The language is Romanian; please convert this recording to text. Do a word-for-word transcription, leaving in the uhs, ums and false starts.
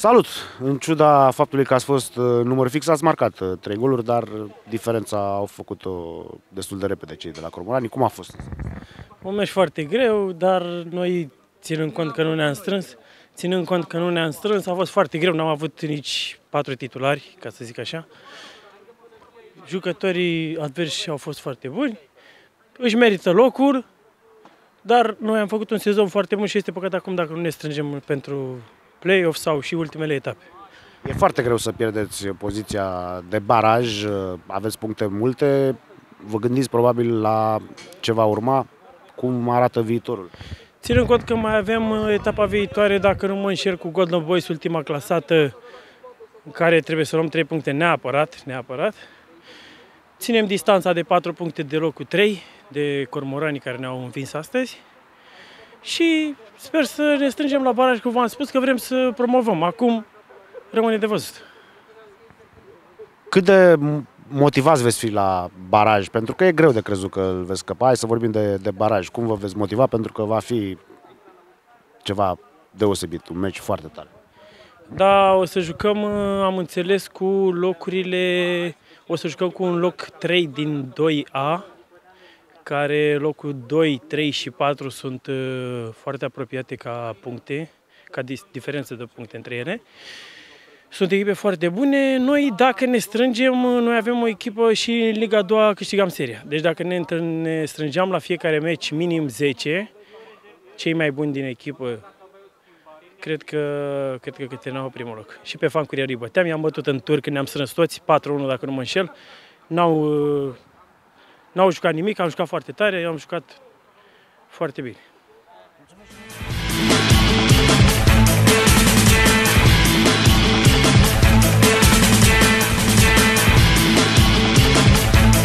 Salut! În ciuda faptului că ați fost număr fix, ați marcat trei goluri, dar diferența au făcut-o destul de repede cei de la Cormorani. Cum a fost? Un meci foarte greu, dar noi, ținând cont că nu ne-am strâns, ținând cont că nu ne-am strâns, a fost foarte greu, n-am avut nici patru titulari, ca să zic așa. Jucătorii adversi au fost foarte buni, își merită locul, dar noi am făcut un sezon foarte bun și este păcat acum dacă nu ne strângem pentru play-off sau și ultimele etape. E foarte greu să pierdeți poziția de baraj, aveți puncte multe, vă gândiți probabil la ce va urma, cum arată viitorul? Ținând cont că mai avem etapa viitoare, dacă nu mă înșel, cu Golden Boys, ultima clasată, în care trebuie să luăm trei puncte neapărat, neapărat. Ținem distanța de patru puncte de locul trei, de Cormorani care ne-au învins astăzi. Și sper să ne strângem la baraj, cum v-am spus, că vrem să promovăm. Acum rămâne de văzut. Cât de motivați veți fi la baraj? Pentru că e greu de crezut că îl veți scăpa. Hai să vorbim de, de baraj. Cum vă veți motiva? Pentru că va fi ceva deosebit, un meci foarte tare. Da, o să jucăm, am înțeles, cu locurile, o să jucăm cu un loc trei din doi A, care locul doi, trei și patru sunt uh, foarte apropiate ca puncte, ca diferență de puncte între ele. Sunt echipe foarte bune. Noi, dacă ne strângem, noi avem o echipă și în Liga a doua câștigam seria. Deci dacă ne, ne strângeam la fiecare meci minim zece, cei mai buni din echipă, cred că, cred că câteau primul loc. Și pe Fan Curierii băteam, i-am bătut în tur când ne-am strâns toți, patru unu dacă nu mă înșel. N-au, n-au jucat nimic, am jucat foarte tare, am jucat foarte bine.